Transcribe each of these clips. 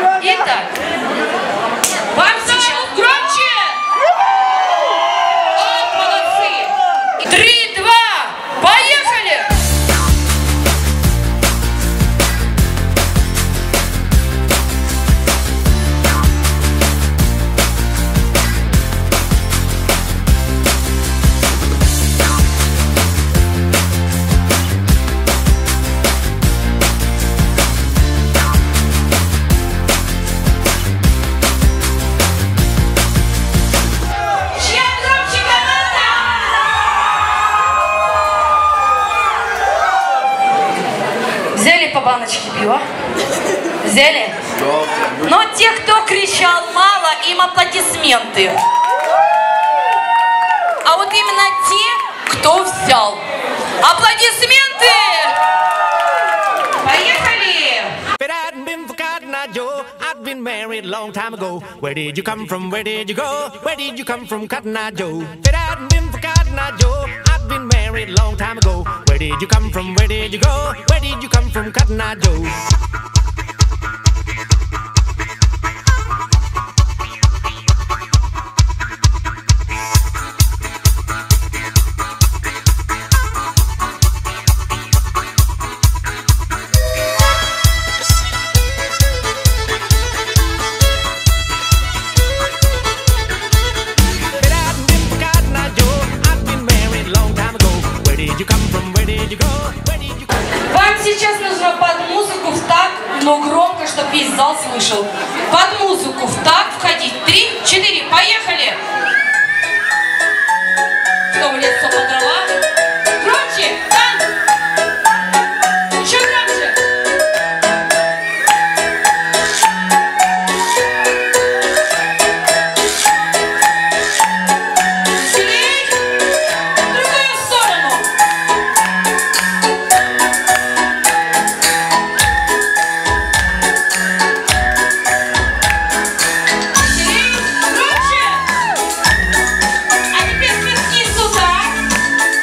Итак, вам сейчас громче! О, молодцы! 3, 2, поехали! Взяли по баночке пива? Взяли? Но те, кто кричал мало, им аплодисменты. А вот именно те, кто взял. Аплодисменты! Поехали! I've been married long time ago. Where did you come from? Where did you go? Where did you come from, Cotton Eye Joe? If it hadn't been for Cotton Eye Joe, I've been married long time ago. Where did you come from? Where did you go? Where did you come from, Cotton Eye Joe? Вам сейчас нужно под музыку в такт, но громко, чтобы весь зал слышал. Под музыку в такт входить. 3, 4, поехали! Кто в лесу по дрова? Громче! Танц! Еще громче! Веселей! В другую сторону! Веселей! Громче! А теперь свистки сюда!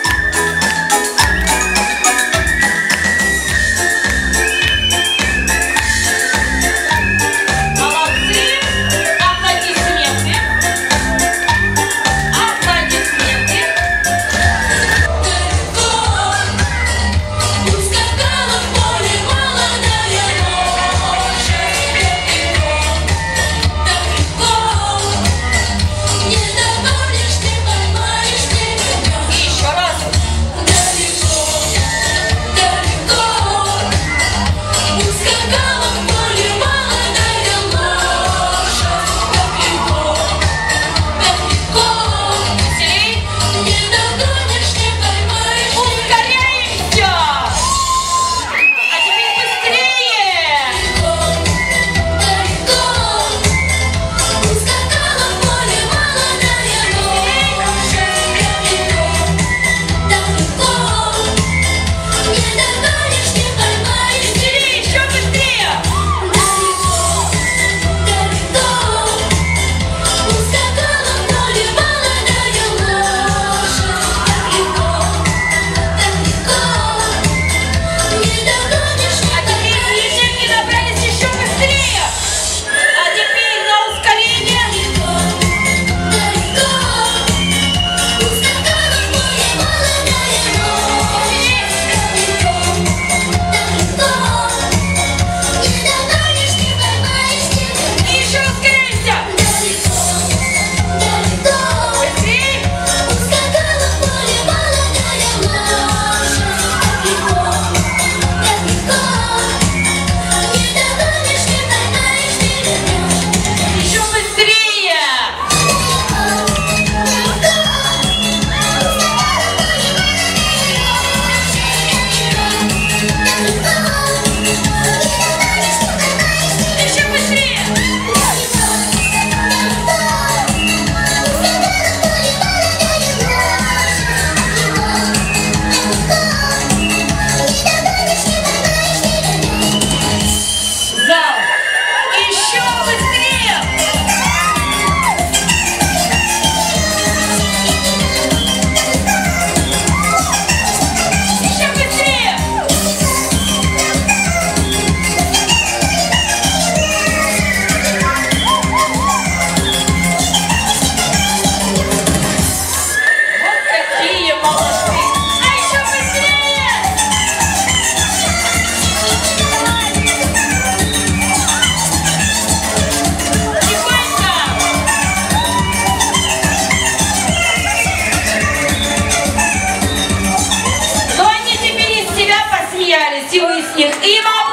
красивый снег. И вам